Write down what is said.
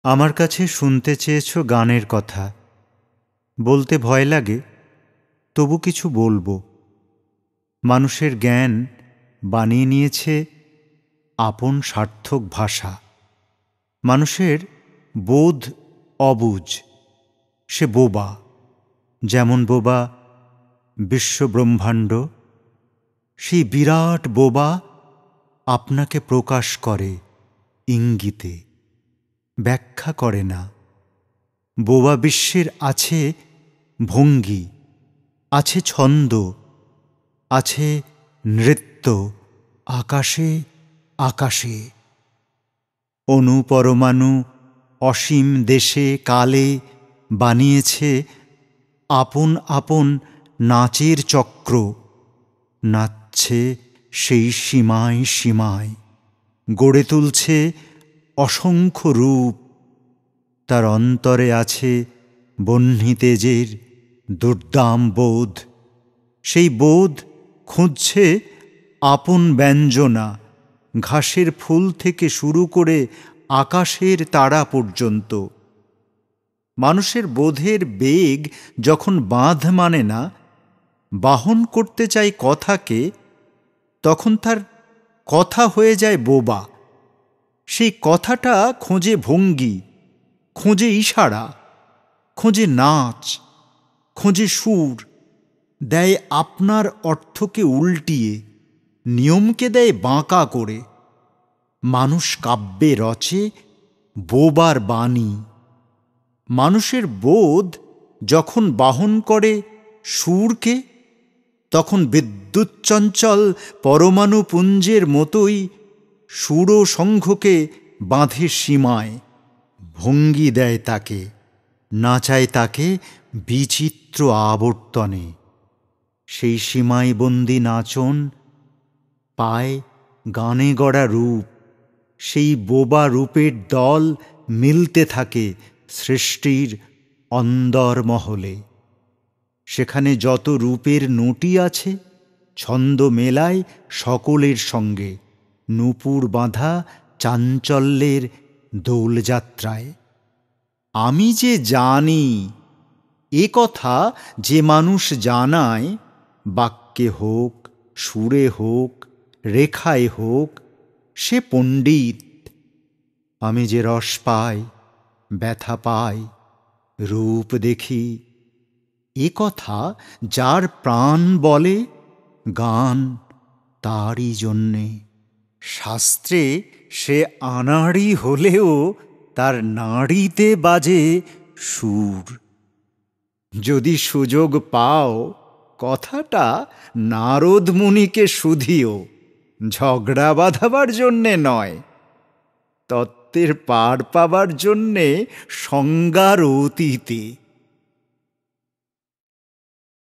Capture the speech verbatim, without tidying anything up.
আমার কাছে শুনতে চেয়েছ গানের কথা, বলতে ভয় লাগে, তবু কিছু বলবো। মানুষের জ্ঞান বানিয়ে নিয়েছে আপন সার্থক ভাষা। মানুষের বোধ অবুঝ, সে বোবা। যেমন বোবা বিশ্বব্রহ্মাণ্ড, সেই বিরাট বোবা আপনাকে প্রকাশ করে ইঙ্গিতে, ব্যাখ্যা করে না। বোবা বিশ্বের আছে ভঙ্গি, আছে ছন্দ, আছে নৃত্য আকাশে আকাশে। অনুপরমাণু অসীম দেশে কালে বানিয়েছে আপন আপন নাচের চক্র, নাচছে সেই সীমায় সীমায়, গড়ে তুলছে অসংখ্য রূপ। তার অন্তরে আছে বহ্নি তেজের দুর্দাম বোধ। সেই বোধ খুঁজছে আপন ব্যঞ্জনা, ঘাসের ফুল থেকে শুরু করে আকাশের তারা পর্যন্ত। মানুষের বোধের বেগ যখন বাঁধ মানে না, বাহন করতে চাই কথাকে, তখন তার কথা হয়ে যায় বোবা। সেই কথাটা খোঁজে ভঙ্গি, খোঁজে ইশারা, খোঁজে নাচ, খোঁজে সুর, দেয় আপনার অর্থকে উল্টিয়ে, নিয়মকে দেয় বাঁকা করে। মানুষ কাব্যে রচে বোবার বাণী। মানুষের বোধ যখন বাহন করে সুরকে, তখন বিদ্যুৎচঞ্চল পরমাণু পুঞ্জের মতোই সুরসংঘকে বাঁধে সীমায়, ভঙ্গি দেয় তাকে, নাচায় তাকে বিচিত্র আবর্তনে। সেই সীমায় বন্দি নাচন পায় গানে গড়া রূপ। সেই বোবা রূপের দল মিলতে থাকে সৃষ্টির অন্দরমহলে। সেখানে যত রূপের নটি আছে, ছন্দ মেলায় সকলের সঙ্গে, নূপুর বাঁধা চাঞ্চল্যের দোলযাত্রায়। আমি যে জানি, এ কথা যে মানুষ জানায়, বাক্যে হোক, সুরে হোক, রেখায় হোক, সে পণ্ডিত। আমি যে রস পাই, ব্যথা পাই, রূপ দেখি, এ কথা যার প্রাণ বলে, গান তারই জন্যে। শাস্ত্রে সে আনাড়ি হলেও তার নাড়িতে বাজে সুর। যদি সুযোগ পাও, কথাটা নারদ মুনিকে শুধিও, ঝগড়া বাঁধাবার জন্যে নয়, তত্ত্বের পার পাবার জন্যে সংজ্ঞার অতীতে।